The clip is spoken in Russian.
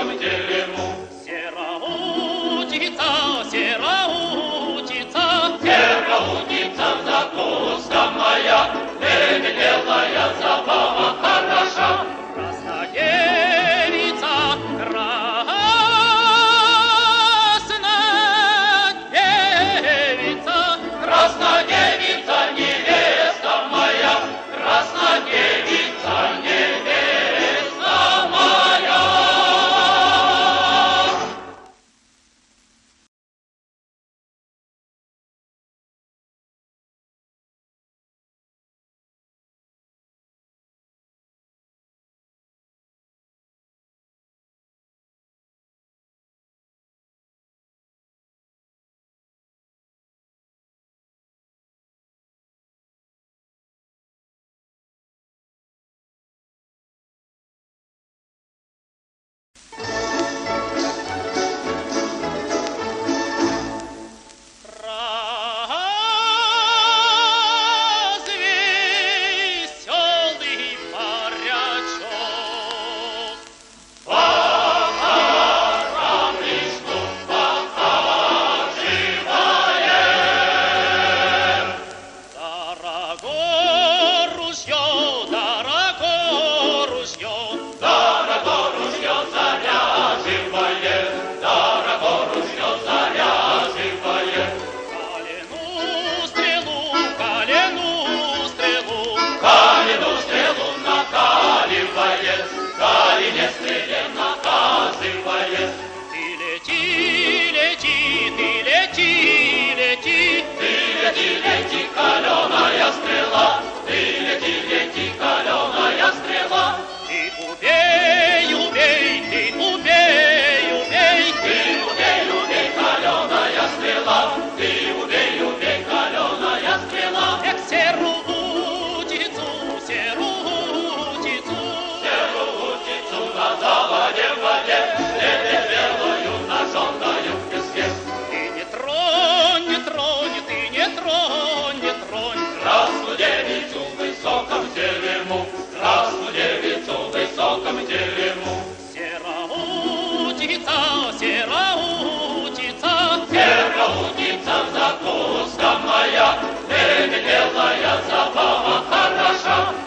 высоком дереву. Сероутица, сероутица, Сероутица, закуска моя, белая забава хороша. краснодевица, краснодевица, Краснодевица, невеста моя, краснодевица, невеста моя. Развесёлый морячок. Корабличку покаживаем. Дорого ружье, дорого ружье, Дорого ружье заряживое, дорого ружье заряживое. колену стрелу, колену стрелу, Калину стрелу накаливает, калине стреле наказывает. ты лети, лети, ты лети, лети, Ты лети, лети, каленая стрела, ты лети, лети, каленая стрела. ты убей, убей, ты убей, убей, Ты убей, убей, каленая стрела, ты убей, убей, каленая стрела. сероутицу, сероутицу, Сероутицу на заводе в воде, лепит белую ножонкою в песке. ты не тронь, не тронь, ты не тронь, не тронь. Красную девицу в высоком дереву, красную девицу в высоком дереву. Сероутица, сероутица, Сероутица, закуска моя, белая забава хороша.